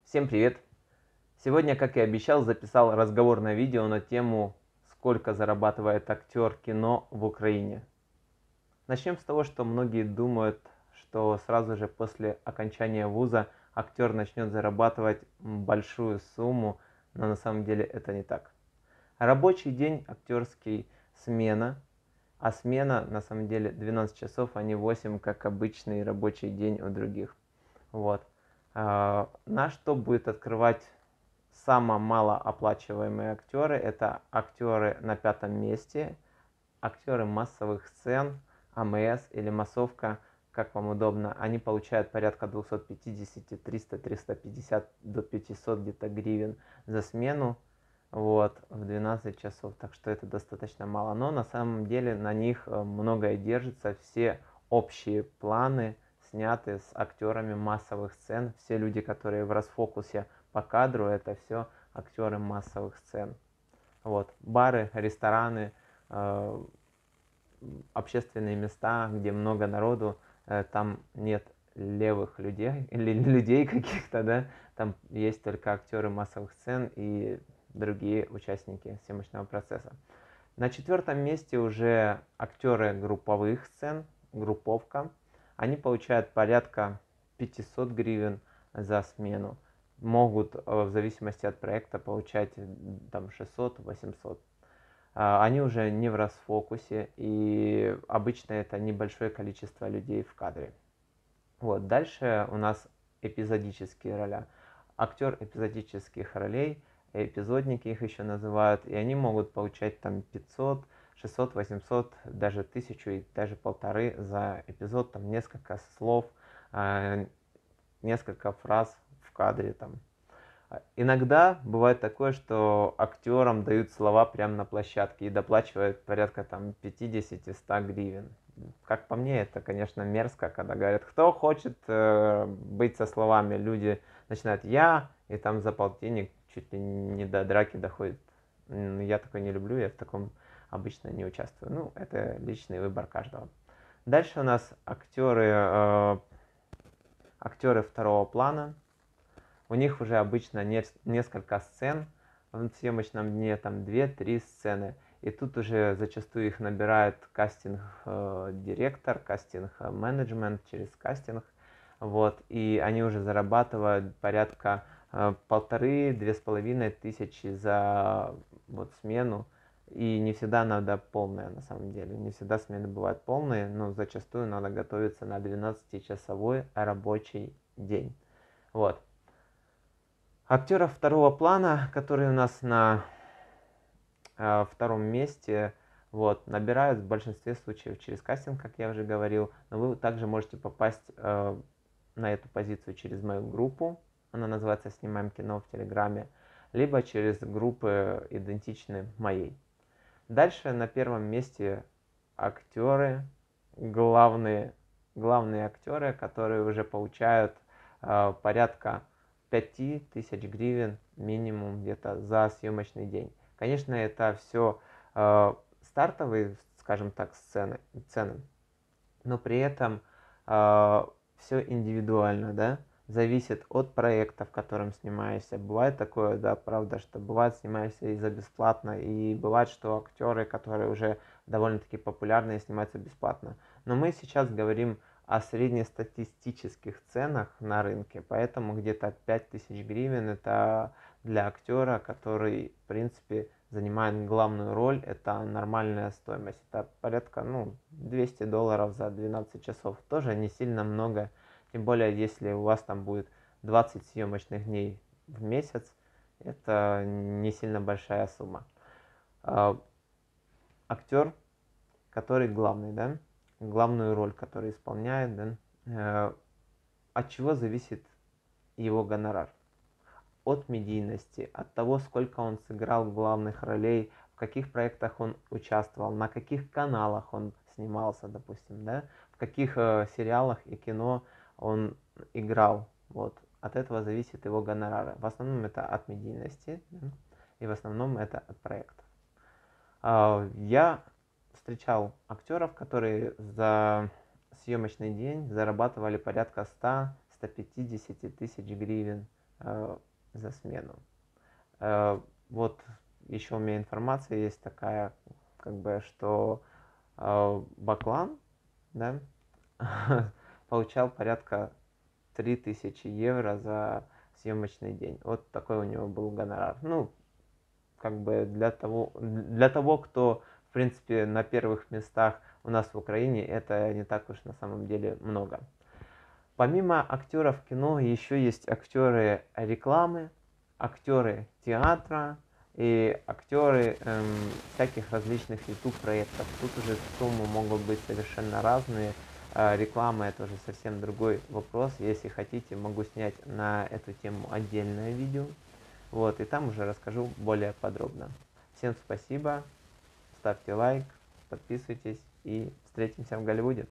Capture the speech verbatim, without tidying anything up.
Всем привет! Сегодня, как и обещал, записал разговорное видео на тему «Сколько зарабатывает актер кино в Украине?». Начнем с того, что многие думают, что сразу же после окончания вуза актер начнет зарабатывать большую сумму, но на самом деле это не так. Рабочий день актерский смена, а смена на самом деле двенадцать часов, а не восемь, как обычный рабочий день у других. Вот. А, на что будет открывать самые малооплачиваемые актеры? Это актеры на пятом месте, актеры массовых сцен, АМС или массовка, как вам удобно. Они получают порядка двести пятьдесят, триста, триста пятьдесят до пятисот где-то гривен за смену, вот, в двенадцать часов, так что это достаточно мало. Но на самом деле на них многое держится, все общие планы сняты с актерами массовых сцен. Все люди, которые в расфокусе по кадру, это все актеры массовых сцен. Вот. Бары, рестораны, э, общественные места, где много народу, э, там нет левых людей или людей каких-то, да, там есть только актеры массовых сцен и другие участники съемочного процесса. На четвертом месте уже актеры групповых сцен, групповка. Они получают порядка пятисот гривен за смену. Могут в зависимости от проекта получать там шестьсот-восемьсот. Они уже не в расфокусе, и обычно это небольшое количество людей в кадре. Вот. Дальше у нас эпизодические роли. Актер эпизодических ролей, эпизодники их еще называют, и они могут получать там пятьсот, шестьсот, восемьсот, даже тысячу и даже полторы за эпизод, там несколько слов, несколько фраз в кадре там. Иногда бывает такое, что актерам дают слова прямо на площадке и доплачивают порядка там пятьдесят-сто гривен. Как по мне, это, конечно, мерзко, когда говорят, кто хочет э, быть со словами, люди начинают «я», и там за полтинник чуть ли не до драки доходит. Я такой не люблю, я в таком обычно не участвую. Ну, это личный выбор каждого. Дальше у нас актеры, э, актеры второго плана. У них уже обычно несколько сцен в съемочном дне, там две-три сцены. И тут уже зачастую их набирает кастинг-директор, кастинг-менеджмент через кастинг. Вот, и они уже зарабатывают порядка полторы-две с половиной тысячи за вот, смену. И не всегда надо полная, на самом деле. Не всегда смены бывают полные, но зачастую надо готовиться на двенадцатичасовой рабочий день. Вот. Актеров второго плана, которые у нас на э, втором месте, вот, набирают в большинстве случаев через кастинг, как я уже говорил, но вы также можете попасть э, на эту позицию через мою группу, она называется «Снимаем кино» в Телеграме, либо через группы, идентичные моей. Дальше на первом месте актеры, главные, главные актеры, которые уже получают э, порядка пяти тысяч гривен минимум где-то за съемочный день. Конечно, это все э, стартовые, скажем так, сцены, цены, но при этом э, все индивидуально, да, зависит от проекта, в котором снимаешься. Бывает такое, да, правда, что бывает снимаешься и за бесплатно, и бывает, что актеры, которые уже довольно-таки популярные, снимаются бесплатно. Но мы сейчас говорим о среднестатистических ценах на рынке, поэтому где-то пять тысяч гривен это для актера, который, в принципе, занимает главную роль, это нормальная стоимость. Это порядка, ну, двести долларов за двенадцать часов. Тоже не сильно много, тем более, если у вас там будет двадцать съемочных дней в месяц, это не сильно большая сумма. Актер, который главный, да, главную роль, которую исполняет, да, э, от чего зависит его гонорар? От медийности, от того, сколько он сыграл главных ролей, в каких проектах он участвовал, на каких каналах он снимался, допустим, да, в каких э, сериалах и кино он играл. Вот. От этого зависит его гонорар. В основном это от медийности, да, и в основном это от проектов. Э, я встречал актеров, которые за съемочный день зарабатывали порядка ста-ста пятидесяти тысяч гривен э, за смену. Э, вот еще у меня информация есть такая, как бы, что э, Баклан, да, получал порядка три тысячи евро за съемочный день. Вот такой у него был гонорар. Ну, как бы для того, для того, кто, в принципе, на первых местах у нас в Украине, это не так уж на самом деле много. Помимо актеров кино, еще есть актеры рекламы, актеры театра и актеры эм, всяких различных YouTube проектов. Тут уже суммы могут быть совершенно разные. Э, реклама это уже совсем другой вопрос. Если хотите, могу снять на эту тему отдельное видео. Вот, и там уже расскажу более подробно. Всем спасибо, ставьте лайк, подписывайтесь и встретимся в Голливуде.